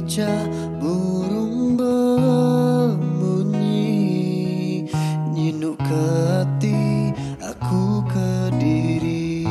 cicak burung berbunyi, nyinuk ke hati aku Kediri.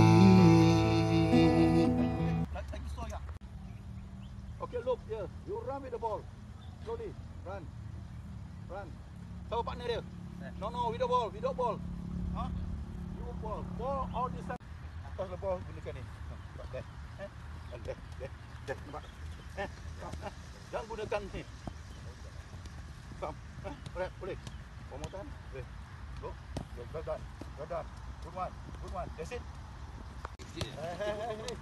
Okay, look here. You run with the ball. Slowly. Run. Run. Tahu partner dia? No, with the ball. With the ball. Huh? You ball. Ball all this time. Atas the ball gunakan ni. There. There. Nampak? Jangan gunakan ni. Come. Alright, boleh. One more time. Okay. Go. Well done. Good one. That's it. Hey.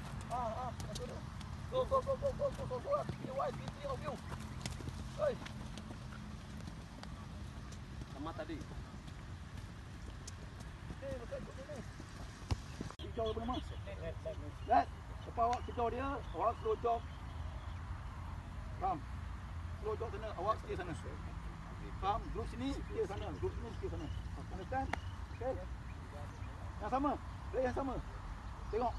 Go. Be wise, be three of you. Hey. Sama tadi. Bukan ni. Kejar bernama. Let. Lepas awak kejar dia, awak slow jog. Come. Slow jog sana, awak sikit sana. Come, duduk sini, sikit sana. Understand? Okay. Yang sama. Play yang sama. Tengok.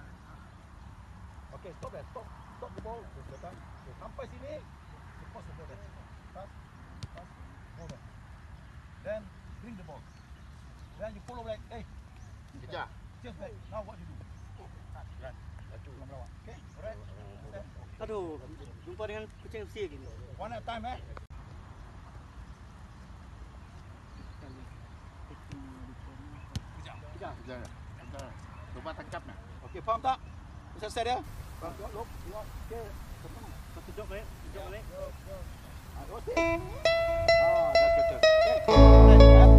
Okay, stop there. Stop the ball. Sampai sini. Pass the ball there. Pass. Go there. Then bring the ball. Then you follow back. Hey. Kejar. Just back. Now what you do? Run. Okay. Alright. Aduh, jumpa dengan kucing usia gini. One at a time, eh? Kejar. Cuba tangkap nak. Okay, faham tak? Selesai dia? Faham tak? Look. Okay. Satu jog balik. Okay. That's better. Okay.